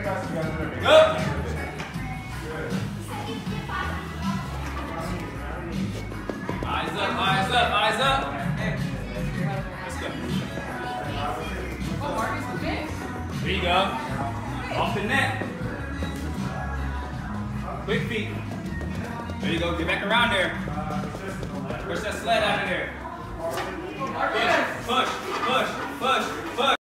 Good. Eyes up, eyes up, eyes up. Let's go. There you go. Off the net. Quick feet. There you go. Get back around there. Push that sled out of there. Push, push, push, push, push.